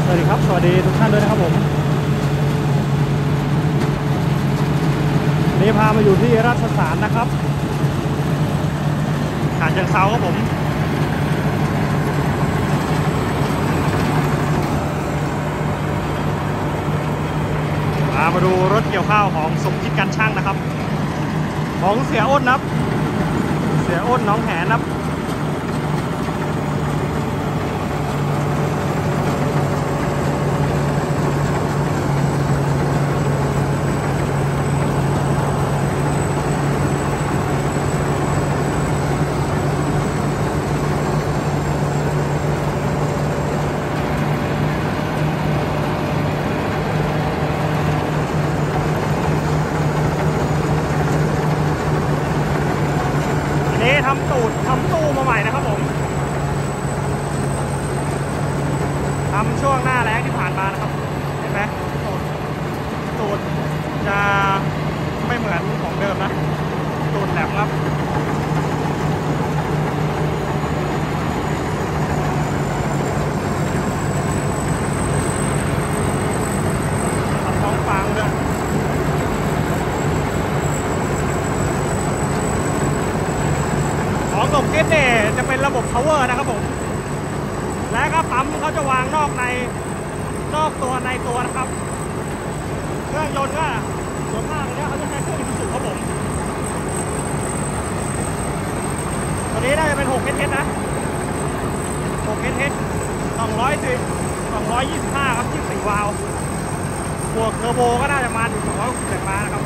วัสดีครับสวัสดีทุกท่านด้วยนะครับผมวันนี้พามาอยู่ที่ราชสารนะครับฉะเชิงเทราครับผมมาดูรถเกี่ยวข้าวของสมคิดการช่างนะครับของเสียอ้นนะครับเสียอ้นน้องแหนนะครับทำตู้มาใหม่นะครับผมทำช่วงหน้าแล้งที่ผ่านมานะครับเห็นไหมตูดจะไม่เหมือนของเดิมนะตูดแหลมครับทำท้องฟางด้วยของสมคิดเนี่ยจะเป็นระบบ power นะครับผมและก็ปั๊มเขาจะวางนอกตัวในตัวนะครับเครื่องยนต์ก็ส่วนมากเนี่ยเขาจะใช้เครื่องอิซูซุครับผมตัวนี้น่าจะเป็น6 SH นะ6 SH 225ครับ24วาล์วบวกเทอร์โบก็น่าจะมาถึง260แรงม้านะครับ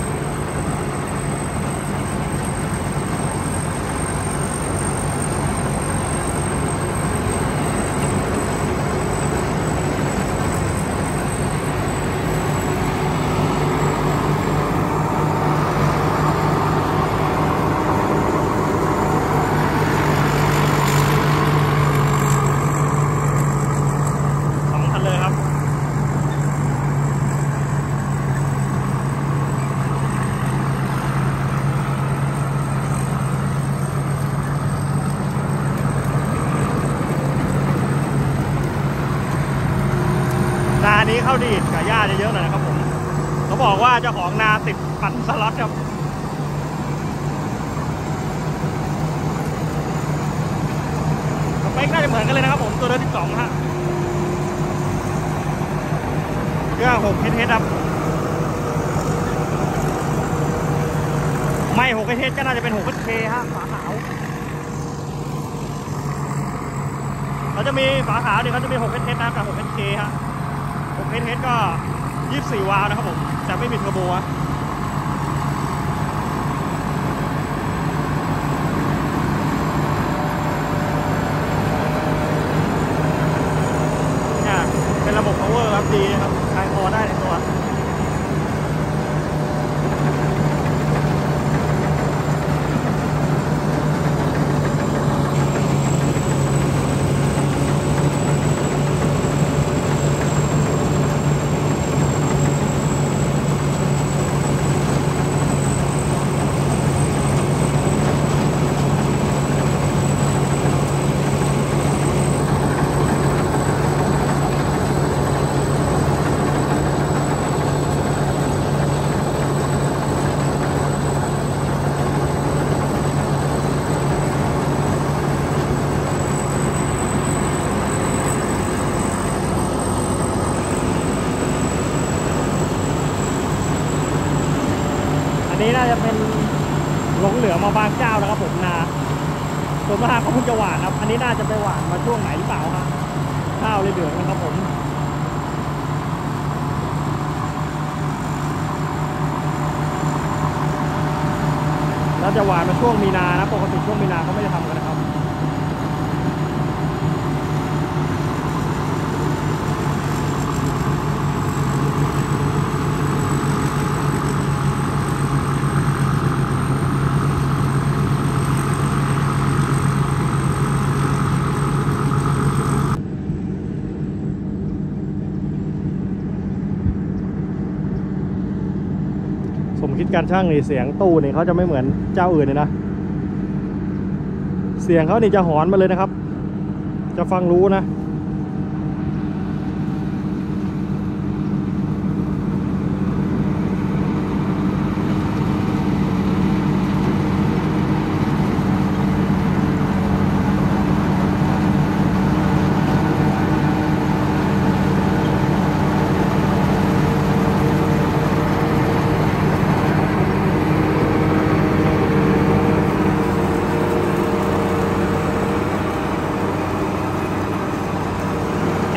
นานี้เข้าดีดกับหญ้าจะเยอะหน่อยนะครับผมเขาบอกว่าเจ้าของนาติดปั่นสล็อตครับสเปคน่าจะเหมือนกันเลยนะครับผมตัวเดิม12ฮะเครื่อง6 SH ครับไม่6 SH ก็น่าจะเป็น6 SK ฮะฝาขาวเขาจะมีฝาขาวเนี่ยเขาจะมี6 SH นะกับ6 SK ฮะ6 SH ก็24วาล์วนะครับผมแต่ไม่มีเทอร์โบะเนี่ยเป็นระบบ power ครับดีนะครับคลายคอได้ในตัวนี้น่าจะเป็นหลงเหลือมาบางเจ้านะครับผมนาส่วนมากเขาเพิ่งจะหวานครับอันนี้น่าจะไปหวานมาช่วงไหนหรือเปล่าครับข้าวเลยเหลืองนะครับผมแล้วจะหวานมาช่วงมีนานะปกติช่วงมีนาเขาไม่ได้ทำกันนะครับสมคิดการช่างนี่เสียงตู้นี่เขาจะไม่เหมือนเจ้าอื่นเลยนะเสียงเขานี่จะหอนมาเลยนะครับจะฟังรู้นะ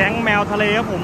ก๊งแมวทะเลครับผม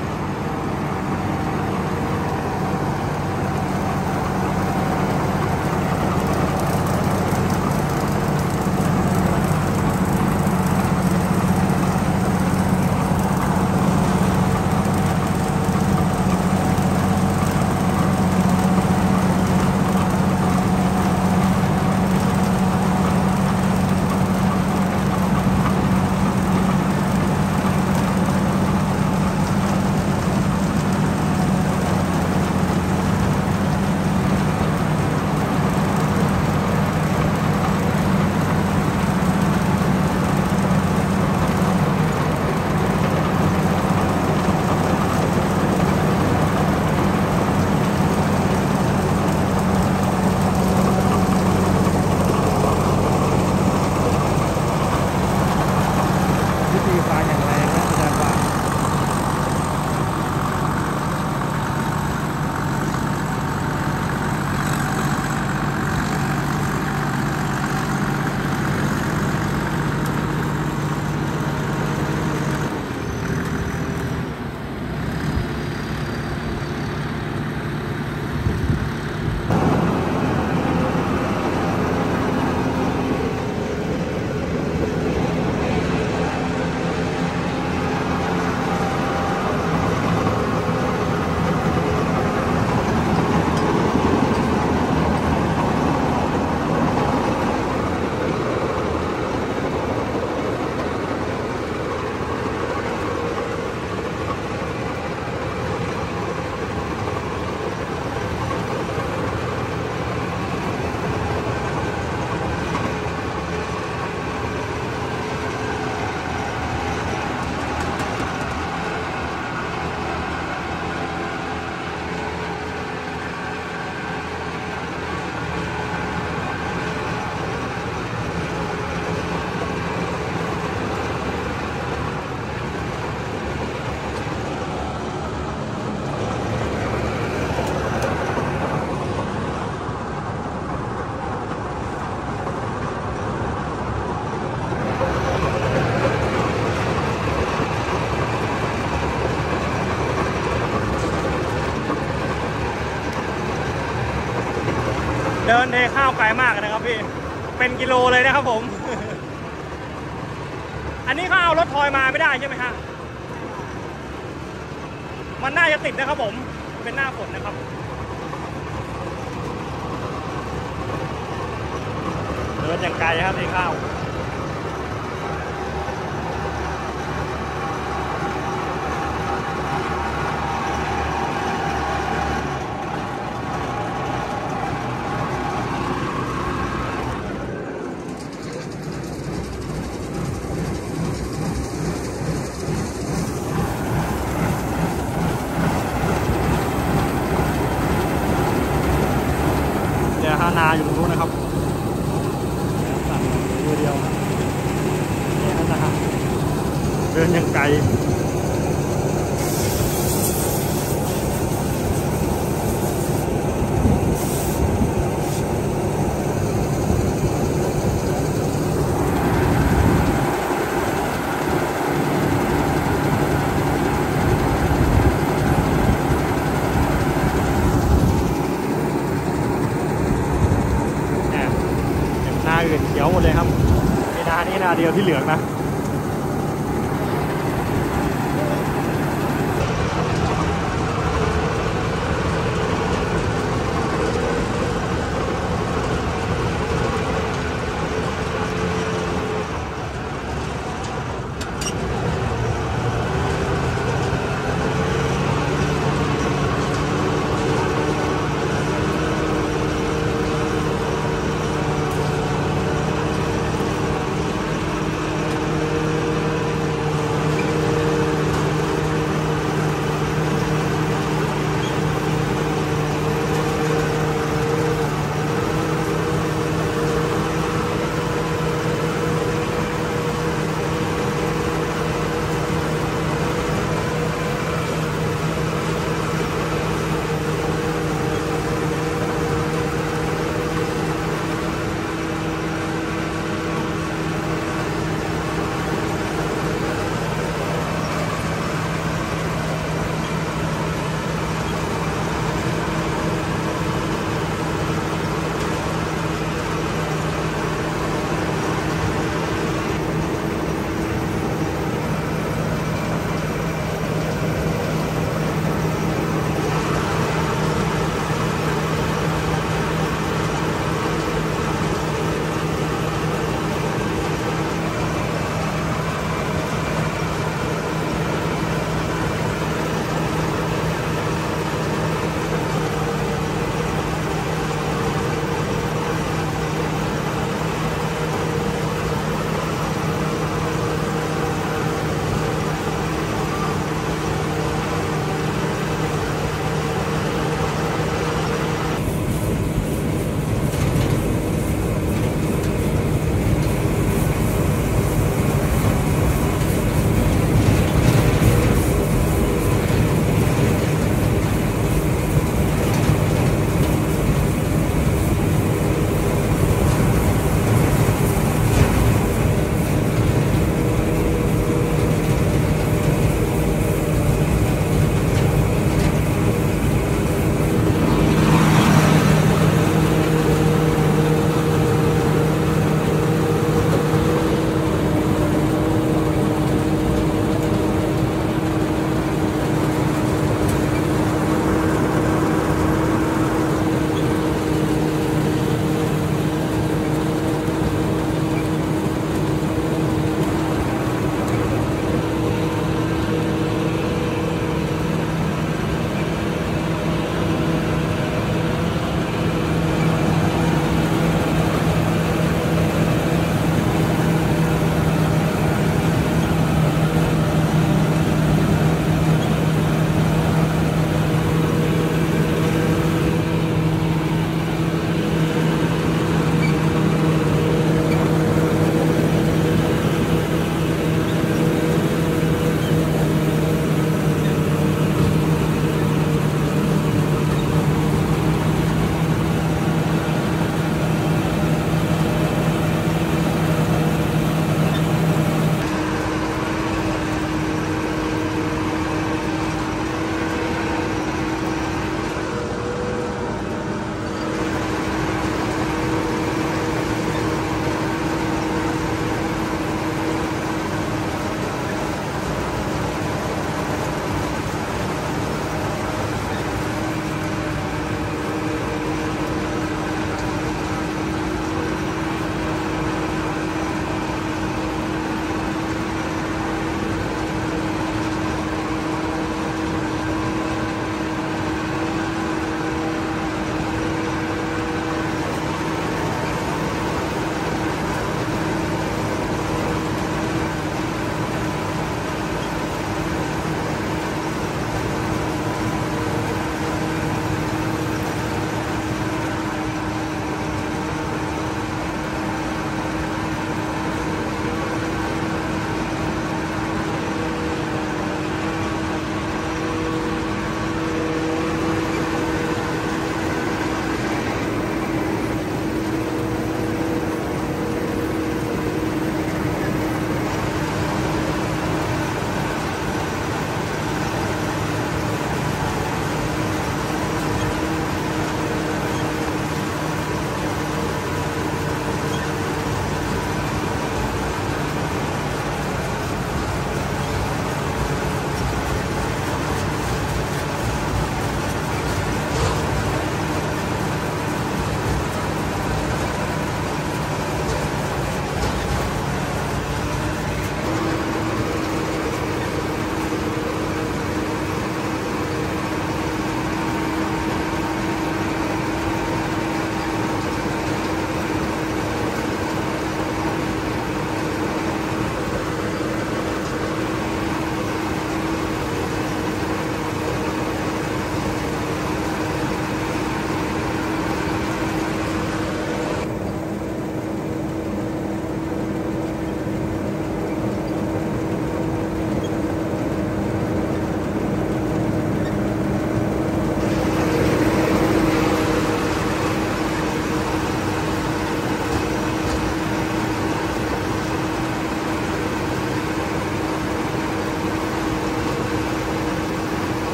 เดินเทข้าวไกลมากนะครับพี่เป็นกิโลเลยนะครับผม อันนี้เขาเอารถทอยมาไม่ได้ใช่ไหมฮะมันน่าจะติดนะครับผมเป็นหน้าฝนนะครับเดินอย่างไกลครับเทข้าวนาอยู่ตรงนู้นนะครับตัวเดียวนี่นะฮะเดินยังไกลอื่นเขียวหมดเลยครับมีนานี้นาเดียวที่เหลืองนะ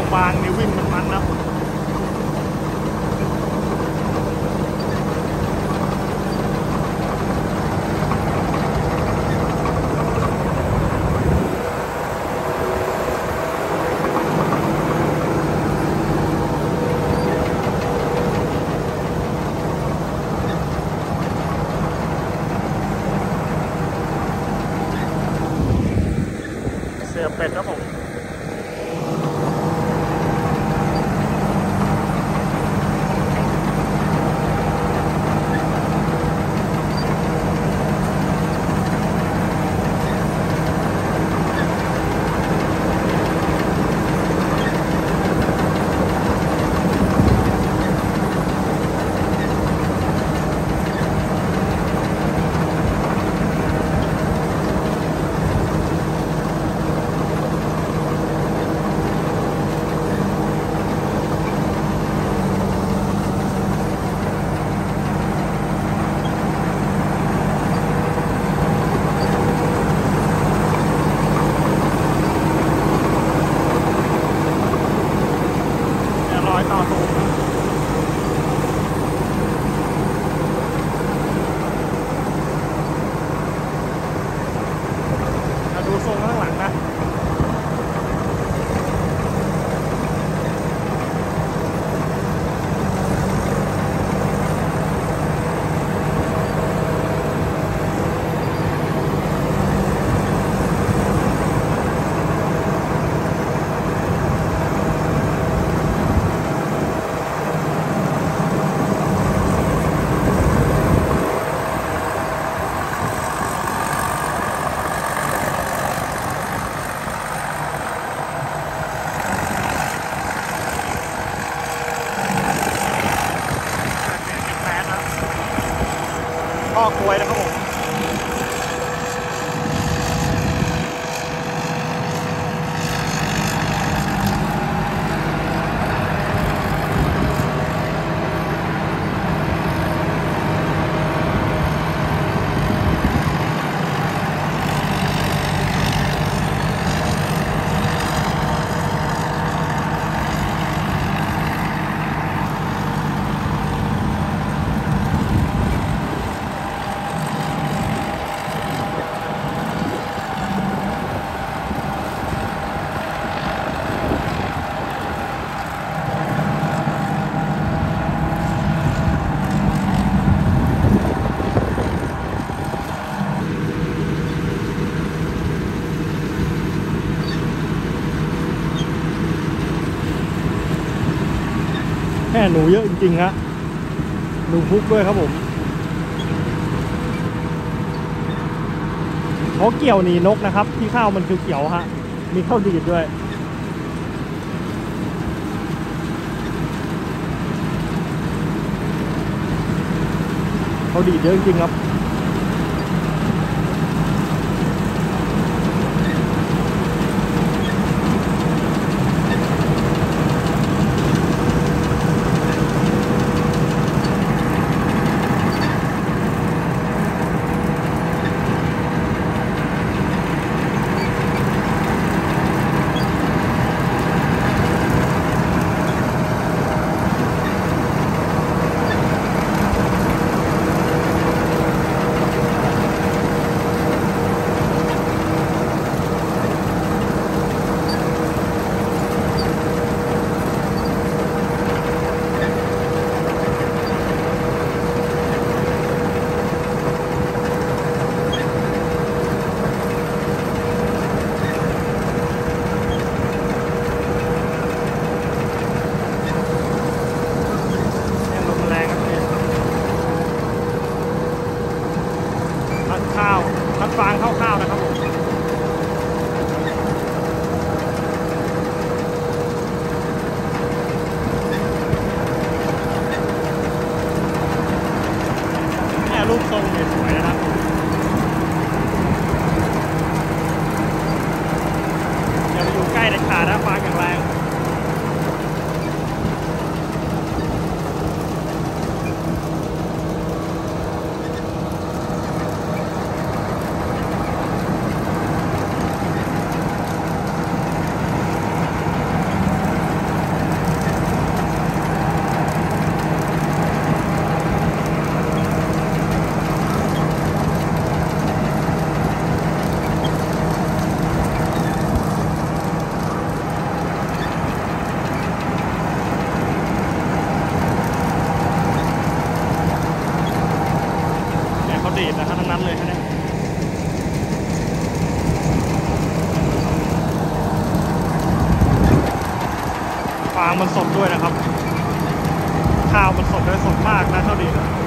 บางๆนี่วิ่งมันนะเสือเป็ดครับผมต่อสูงดูทรงข้างหลังนะข้อกล้วยนะครับผมแค่หนูเยอะจริงๆฮะหนูพุกด้วยครับผมเขาเกี่ยวหนีนกนะครับที่ข้าวมันคือเขียวฮะมีข้าวดีดด้วยเขาดีดเยอะจริงๆครับฟางคร่าวๆนะครับผมเนี่ยรูปทรงเนี่ยสวยนะครับอย่าไปอยู่ใกล้เด็ดขาดนะฟางอย่างแรงมันสดด้วยนะครับข้าวมันสดด้วยสดมากนะเท่าดีนะ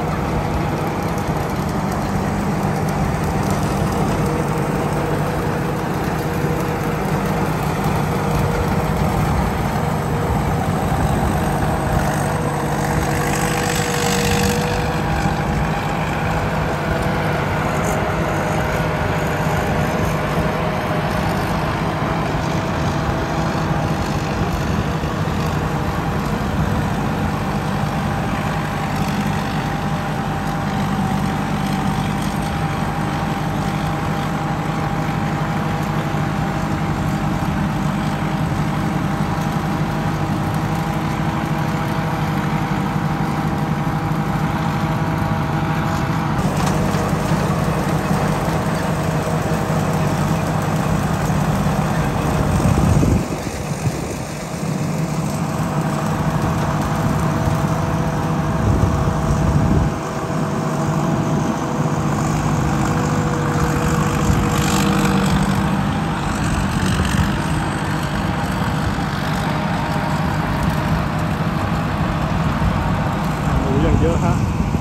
เยอะฮะ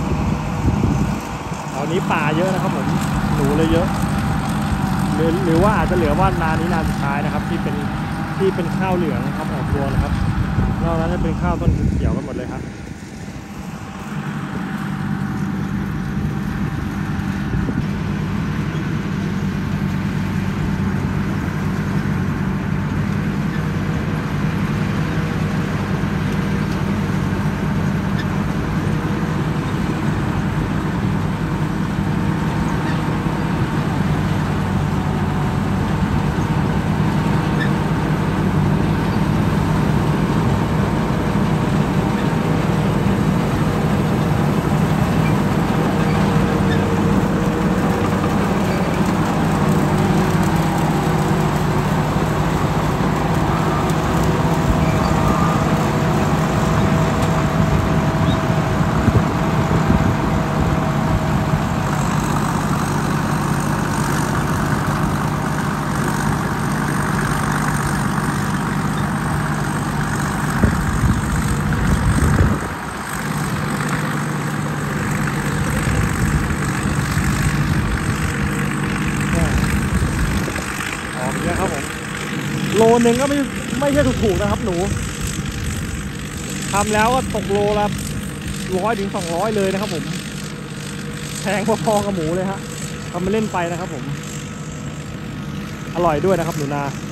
ตอนนี้ป่าเยอะนะครับผมหนูเลยเยอะหรือว่าอาจจะเหลือว่านานี้นาสุดท้ายนะครับที่เป็นข้าวเหลืองครับออกรวงนะครับนอกนั้นจะเป็นข้าวต้นเขียวกันหมดเลยครับครับผมโลนึงก็ไม่ใช่ถูกๆนะครับหนูทำแล้วก็ตกโลละ100 ถึง 200เลยนะครับผมแพงพอๆกับหมูเลยฮะทำมาเล่นไปนะครับผมอร่อยด้วยนะครับหนูนา